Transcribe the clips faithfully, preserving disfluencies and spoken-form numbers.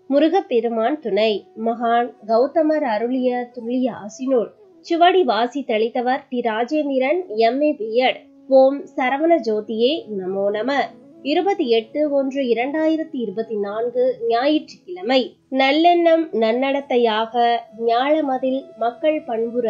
முருகப்பெருமான் துணை. மகான் கௌதமர் அருளிய துல்லிய ஆசினூல். சுவடி வாசி தெளித்தவர் T Rajendran, M A B Ed. ஓம் சரவண ஜோதியே நமோ நம. இருபத்தி எட்டு ஒன்று இரண்டாயிரத்தி இருபத்தி நான்கு ஞாயிற்றுக்கிழமை. நல்லெண்ணம் நன்னடத்தையாக ஞாழமதில் மக்கள் பண்புற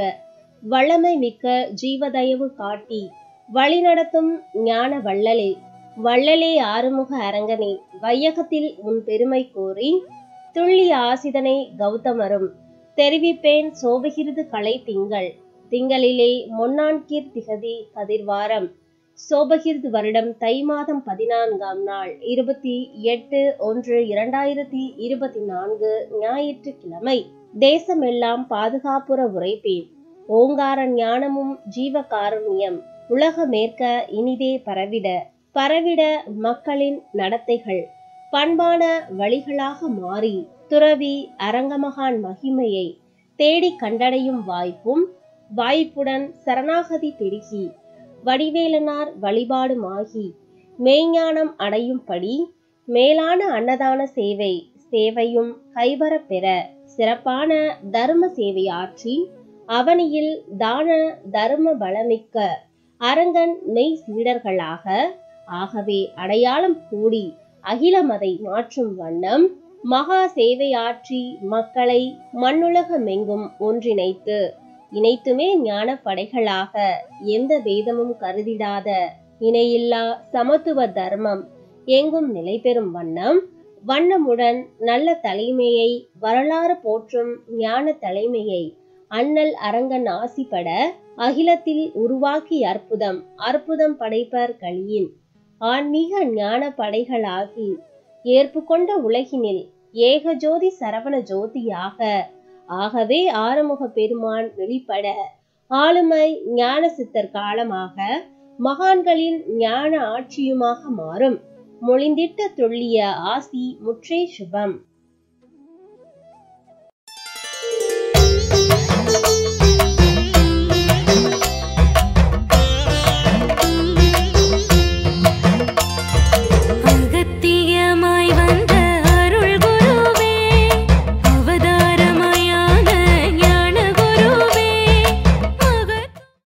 வளமை மிக்க ஜீவதயவு காட்டி வழிநடத்தும் ஞான வள்ளலே. வள்ளலே ஆறுமுக அரங்கனே, வையகத்தில் உன் பெருமை கோரி துள்ளிய ஆசிதனை கௌதமரும் தெரிவிப்பேன் சோபகிருது கலை திங்கள். திங்களிலே முன்னான்கீர் திகதி கதிர்வாரம் சோபகிருது வருடம் தை மாதம் பதினான்காம் நாள் இருபத்தி எட்டு ஒன்று இரண்டாயிரத்தி இருபத்தி நான்கு ஞாயிற்றுக்கிழமை. தேசமெல்லாம் பாதுகாப்புற உரைப்பேன் ஓங்கார ஞானமும் ஜீவகாருண்யம் உலக மேற்க இனிதே பரவிட பரவிட மக்களின் நடத்தைகள் பண்பான வழிகளாக மாறி துறவி அரங்கமகான் மகிமையை தேடி கண்டடையும் வாய்ப்பும் வாய்ப்புடன் சரணாகதி பெருகி வடிவேலனார் வழிபாடுமாகி மெய்ஞானம் அடையும்படி மேலான அன்னதான சேவை சேவையும் கைவரப் பெற சிறப்பான தர்ம சேவை ஆற்றி அவனியில் தான தர்ம பலமிக்க அரங்கன் மெய் சீடர்களாக ஆகவே அடையாளம் கூடி அகிலமதை மாற்றும் வண்ணம் மகா சேவையாற்றி மக்களை மண்ணுலகமெங்கும் ஒன்றிணைத்து இணைத்துமே ஞான படைகளாக எந்த வேதமும் கருதிடாத இணையில்லா சமத்துவ தர்மம் எங்கும் நிலை பெறும் வண்ணம் வண்ணமுடன் நல்ல தலைமையை வரலாறு போற்றும் ஞான தலைமையை அண்ணல் அரங்கன் ஆசிப்பட அகிலத்தில் உருவாக்கி அற்புதம் அற்புதம் படைப்பர் கலியின் ஆன்மீக ஞான படைகளாகி ஏற்பு கொண்ட உலகினில் ஏகஜோதி சரவண ஜோதியாக ஆகவே ஆறுமுக பெருமான் வெளிப்பட ஆளுமை ஞான சித்தர் காலமாக மகான்களின் ஞான ஆட்சியுமாக மாறும். மொழிந்திட்ட துள்ளிய ஆசி முற்றே சுபம்.